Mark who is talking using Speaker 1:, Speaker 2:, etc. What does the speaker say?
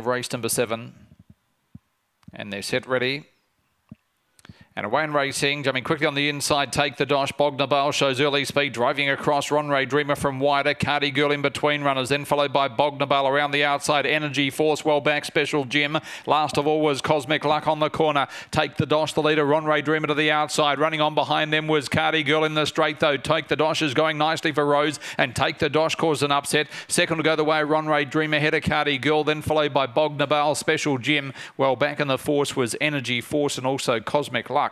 Speaker 1: race number 7. And they're set ready. And away in racing, jumping quickly on the inside, Take the Dosh. Bognabale shows early speed, driving across. Ronray Dreamer from wider. Cardi Girl in between runners, then followed by Bognabale around the outside. Energy Force well back, Special Jim. Last of all was Cosmic Luck on the corner. Take the Dosh, the leader. Ronray Dreamer to the outside. Running on behind them was Cardi Girl in the straight though. Take the Dosh is going nicely for Rose, and Take the Dosh caused an upset. Second to go the way, Ronray Dreamer ahead of Cardi Girl, then followed by Bognabale, Special Jim. Well back in the force was Energy Force and also Cosmic Luck.